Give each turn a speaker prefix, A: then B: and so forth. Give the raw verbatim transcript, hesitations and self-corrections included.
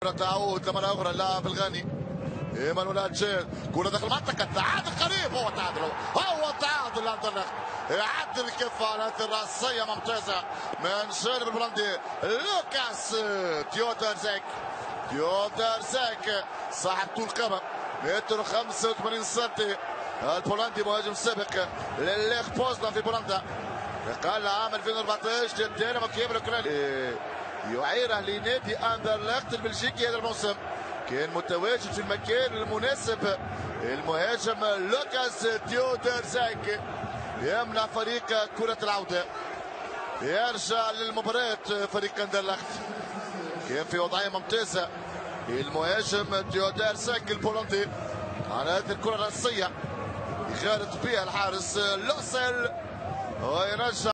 A: تعود لمرة أخرى اللاعب الغاني ايمانويل هاتشير، كرة داخل المنطقة، التعادل قريب، هو التعادل هو التعادل لاندرلخت، يعدل الكفة على هذه الرأسية ممتازة من شارب البولندي لوكاس تيودرزيك. تيودرزيك صاحب طول قامة متر وخمسة وثمانين سنتي، البولندي مهاجم سابق لليخ بوزنان في بولندا، قال عام ألفين وأربعطاش للدينامو كييف الأوكراني، يعيره لنادي اندرلخت البلجيكي هذا الموسم، كان متواجد في المكان المناسب. المهاجم لوكاس تيودرزيك يمنع فريق كرة العودة، يرجع للمباراة فريق اندرلخت، كان في وضعية ممتازة المهاجم تيودرزيك البولندي على هذه الكرة الرأسية، يغالط بها الحارس لوسيل ويرجع